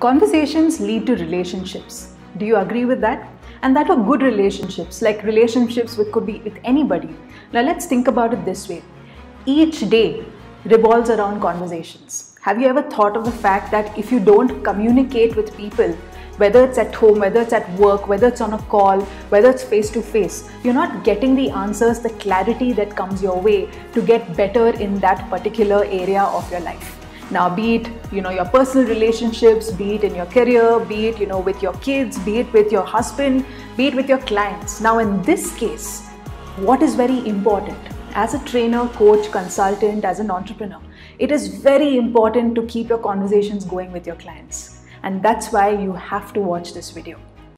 Conversations lead to relationships. Do you agree with that? And that are good relationships, like relationships could be with anybody. Now let's think about it this way. Each day revolves around conversations. Have you ever thought of the fact that if you don't communicate with people, whether it's at home, whether it's at work, whether it's on a call, whether it's face to face, you're not getting the answers, the clarity that comes your way to get better in that particular area of your life. Now, be it, your personal relationships, be it in your career, be it, with your kids, be it with your husband, be it with your clients. Now, in this case, what is very important as a trainer, coach, consultant, as an entrepreneur, it is very important to keep your conversations going with your clients. And that's why you have to watch this video.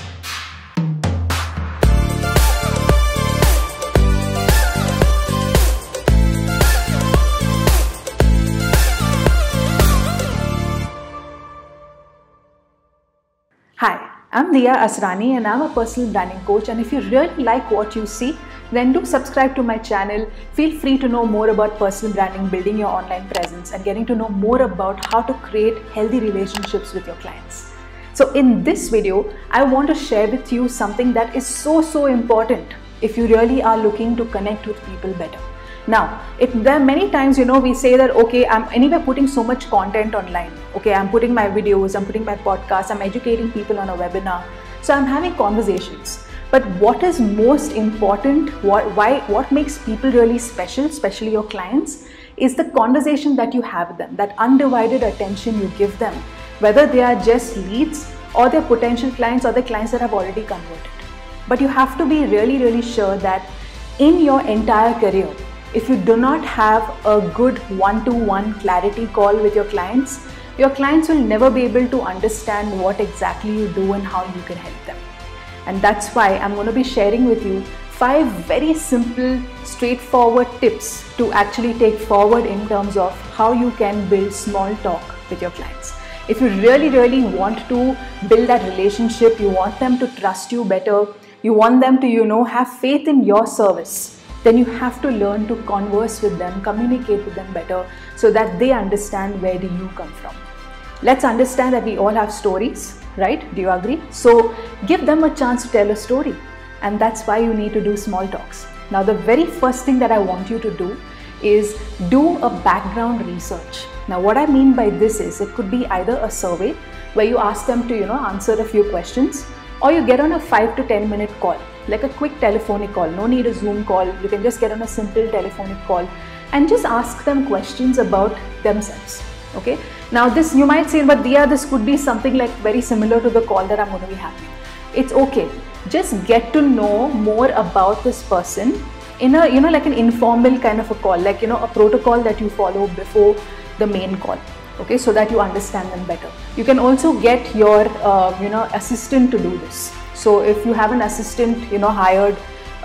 Hi, I'm Diya Asrani and I'm a personal branding coach, and if you really like what you see, then do subscribe to my channel. Feel free to know more about personal branding, building your online presence, and getting to know more about how to create healthy relationships with your clients. So in this video, I want to share with you something that is so important if you really are looking to connect with people better. Now, there are many times, we say that, okay, I'm anyway putting so much content online. Okay, I'm putting my videos, I'm putting my podcasts, I'm educating people on a webinar. So I'm having conversations. But what is most important, what makes people really special, especially your clients, is the conversation that you have with them, that undivided attention you give them, whether they are just leads or they're potential clients or the clients that have already converted. But you have to be really sure that in your entire career, if you do not have a good one-to-one clarity call with your clients will never be able to understand what exactly you do and how you can help them. And that's why I'm going to be sharing with you 5 very simple, straightforward tips to actually take forward in terms of how you can build small talk with your clients. If you really want to build that relationship, you want them to trust you better, you want them to, have faith in your service, then you have to learn to converse with them, communicate with them better so that they understand where do you come from. Let's understand that we all have stories, right? Do you agree? So give them a chance to tell a story, and that's why you need to do small talks. Now, the very first thing that I want you to do is do a background research. Now, what I mean by this is it could be either a survey where you ask them to, answer a few questions, or you get on a 5 to 10 minute call, like a quick telephonic call. No need a Zoom call. You can just get on a simple telephonic call and just ask them questions about themselves. Okay. Now this, you might say, but Diya, this could be something like very similar to the call that I'm going to be having. It's okay. Just get to know more about this person in a, like an informal kind of a call, like, a protocol that you follow before the main call. Okay, so that you understand them better. You can also get your, assistant to do this. So if you have an assistant, hired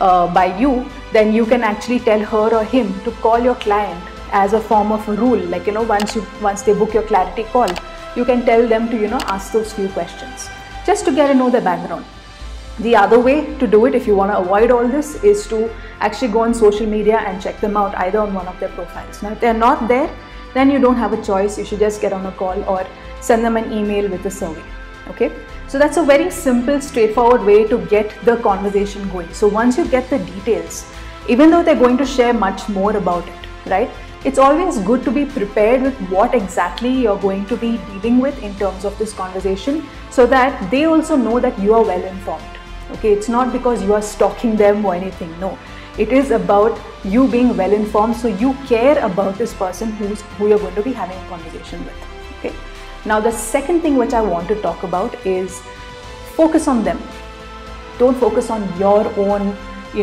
by you, then you can actually tell her or him to call your client as a form of a rule. Like, once they book your clarity call, you can tell them to, ask those few questions just to get to know the background. The other way to do it, if you want to avoid all this, is to actually go on social media and check them out either on one of their profiles. Now, if they're not there, then you don't have a choice. You should just get on a call or send them an email with a survey. Okay, so that's a very simple, straightforward way to get the conversation going. So once you get the details, even though they're going to share much more about it, right? It's always good to be prepared with what exactly you're going to be dealing with in terms of this conversation, so that they also know that you are well informed. Okay, it's not because you are stalking them or anything. No. It is about you being well informed, so you care about this person who you're going to be having a conversation with. Okay. Now the second thing which I want to talk about is focus on them. Don't focus on your own,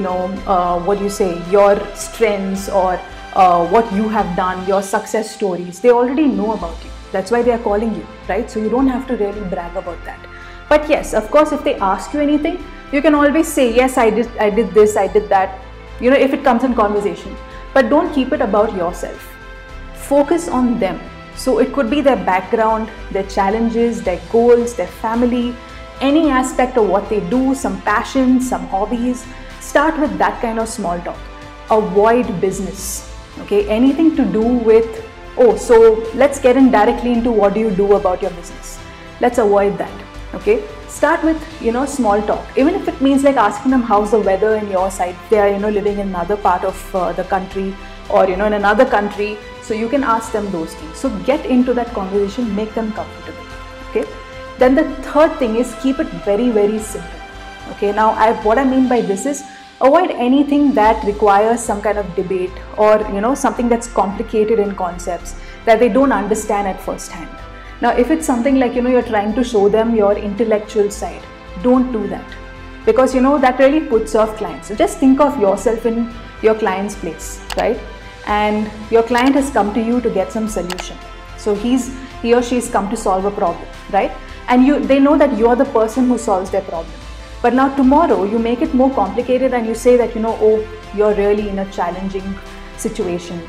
your strengths or what you have done, your success stories. They already know about you. That's why they are calling you, right? So you don't have to really brag about that. But yes, of course, if they ask you anything, you can always say, yes, I did this, I did that. If it comes in conversation, but don't keep it about yourself. Focus on them. So it could be their background, their challenges, their goals, their family, any aspect of what they do, some passions, some hobbies. Start with that kind of small talk. Avoid business. Okay, anything to do with, oh, so let's get in directly into what do you do about your business. Let's avoid that. Okay, start with small talk, even if it means like asking them how's the weather in your side. They are living in another part of the country, or in another country, so you can ask them those things. So get into that conversation, make them comfortable. Okay, then the third thing is keep it very, very simple. Okay, now what I mean by this is avoid anything that requires some kind of debate, or something that's complicated in concepts that they don't understand at first hand. Now, if it's something like, you're trying to show them your intellectual side, don't do that, because, that really puts off clients. So just think of yourself in your client's place, right? And your client has come to you to get some solution. So he or she's come to solve a problem, right? And they know that you're the person who solves their problem. But now tomorrow you make it more complicated and you say that, oh, you're really in a challenging situation.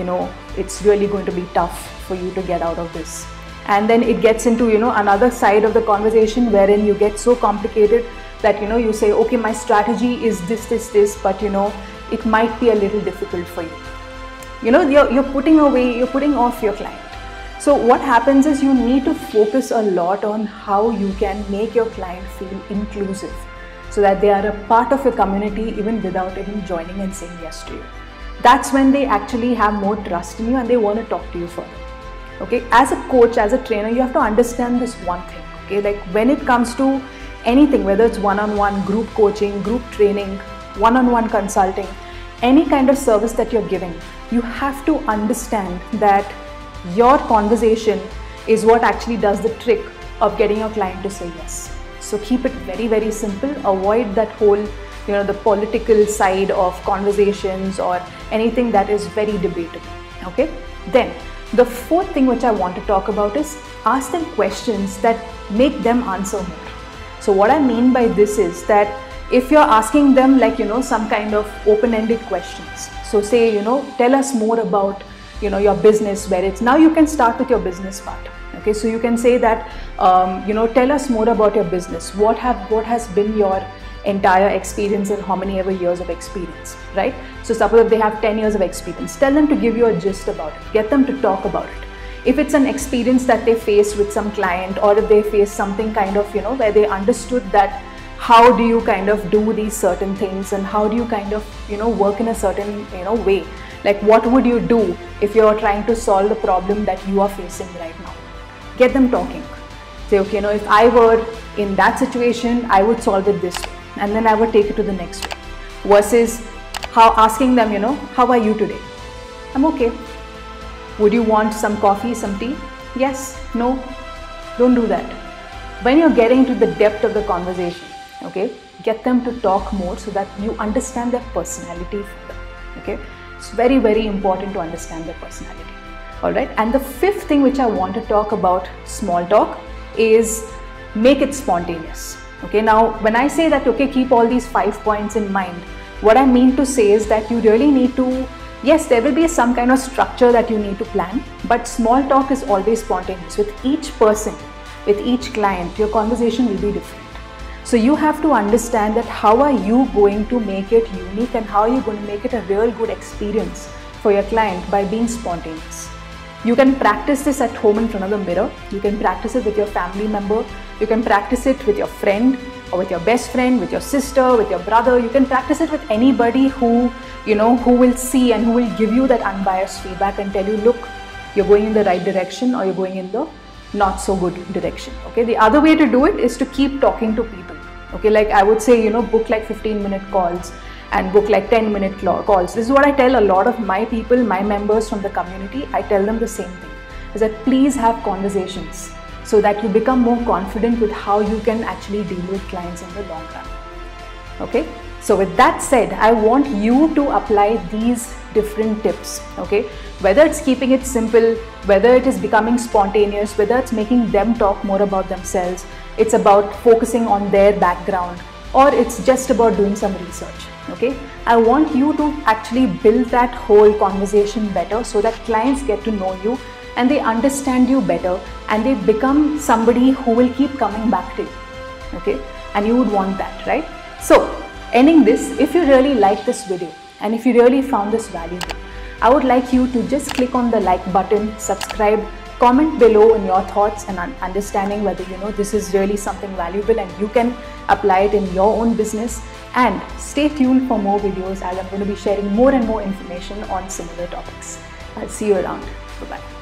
It's really going to be tough for you to get out of this. And then it gets into, another side of the conversation wherein you get so complicated that, you say, okay, my strategy is this, but, it might be a little difficult for you. You're putting off your client. So what happens is you need to focus a lot on how you can make your client feel inclusive, so that they are a part of your community even without even joining and saying yes to you. That's when they actually have more trust in you and they want to talk to you further. Okay, as a coach, as a trainer, you have to understand this one thing. Okay, like when it comes to anything, whether it's one-on-one group coaching, group training, one-on-one consulting, any kind of service that you're giving, you have to understand that your conversation is what actually does the trick of getting your client to say yes. So keep it very, very simple. Avoid that whole, the political side of conversations or anything that is very debatable. Okay, then the fourth thing which I want to talk about is ask them questions that make them answer more. So what I mean by this is that if you're asking them like, some kind of open-ended questions. So say, tell us more about, your business, where it's now you can start with your business part. Okay, so you can say that, tell us more about your business. What has been your entire experience and how many ever years of experience, right? So suppose if they have 10 years of experience, tell them to give you a gist about it, get them to talk about it. If it's an experience that they faced with some client, or if they face something kind of, where they understood that how do you kind of do these certain things and how do you kind of, work in a certain, way. Like what would you do if you're trying to solve the problem that you are facing right now? Get them talking. Say, okay, if I were in that situation, I would solve it this way. And then I would take it to the next way. Versus asking them, how are you today? I'm okay. Would you want some coffee, some tea? Yes, no, don't do that. When you're getting to the depth of the conversation, okay, get them to talk more so that you understand their personality further. Okay, it's very, very important to understand their personality. All right, and the fifth thing which I want to talk about small talk is make it spontaneous. Okay, now when I say that, okay, keep all these 5 points in mind, what I mean to say is that you really need to, yes, there will be some kind of structure that you need to plan, but small talk is always spontaneous. With each person, with each client, your conversation will be different. So you have to understand that how are you going to make it unique and how are you going to make it a real good experience for your client by being spontaneous. You can practice this at home in front of the mirror. You can practice it with your family member. You can practice it with your friend or with your best friend, with your sister, with your brother. You can practice it with anybody who, who will see and who will give you that unbiased feedback and tell you, look, you're going in the right direction or you're going in the not so good direction. Okay, the other way to do it is to keep talking to people. Okay, like I would say, book like 15-minute calls and book like 10-minute calls. This is what I tell a lot of my people, my members from the community. I tell them the same thing, is that please have conversations so that you become more confident with how you can actually deal with clients in the long run. Okay, so with that said, I want you to apply these different tips. Okay, whether it's keeping it simple, whether it is becoming spontaneous, whether it's making them talk more about themselves, it's about focusing on their background, or it's just about doing some research. Okay, I want you to actually build that whole conversation better so that clients get to know you and they understand you better and they become somebody who will keep coming back to you. Okay, and you would want that, right? So ending this, if you really like this video and if you really found this valuable, I would like you to just click on the like button, subscribe, Comment below in your thoughts and understanding whether this is really something valuable and you can apply it in your own business. And stay tuned for more videos, as I'm going to be sharing more and more information on similar topics. I'll see you around. Bye-bye.